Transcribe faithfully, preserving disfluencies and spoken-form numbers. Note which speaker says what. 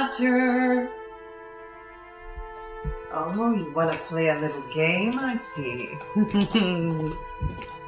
Speaker 1: Roger. Oh, you want to play a little game? I see.